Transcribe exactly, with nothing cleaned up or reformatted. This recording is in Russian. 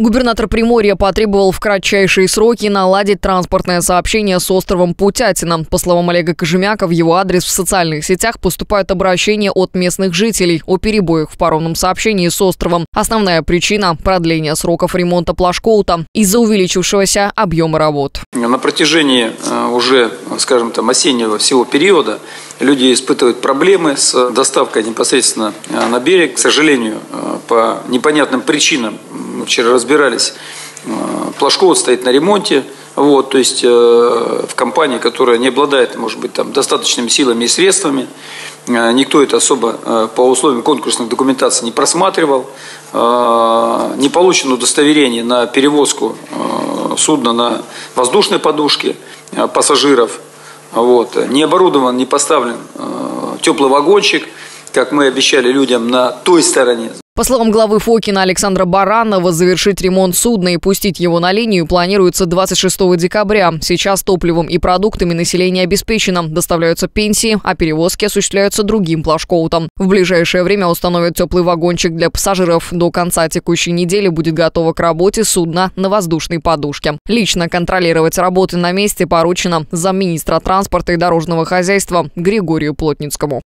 Губернатор Приморья потребовал в кратчайшие сроки наладить транспортное сообщение с островом Путятина. По словам Олега Кожемяка, в его адрес в социальных сетях поступают обращения от местных жителей о перебоях в паромном сообщении с островом. Основная причина – продление сроков ремонта плажкоута из-за увеличившегося объема работ. На протяжении уже, скажем, там, осеннего всего периода люди испытывают проблемы с доставкой непосредственно на берег. К сожалению, по непонятным причинам, мы вчера разбирались, плажкоут стоит на ремонте. Вот, то есть э, в компании, которая не обладает, может быть, там, достаточными силами и средствами, э, никто это особо э, по условиям конкурсных документаций не просматривал, э, не получено удостоверение на перевозку э, судна на воздушной подушке э, пассажиров, вот, не оборудован, не поставлен э, теплый вагончик, как мы обещали людям на той стороне. По словам главы Фокина Александра Баранова, завершить ремонт судна и пустить его на линию планируется двадцать шестого декабря. Сейчас топливом и продуктами население обеспечено, доставляются пенсии, а перевозки осуществляются другим плажкоутом. В ближайшее время установят теплый вагончик для пассажиров. До конца текущей недели будет готово к работе судно на воздушной подушке. Лично контролировать работы на месте поручено замминистра транспорта и дорожного хозяйства Григорию Плотницкому.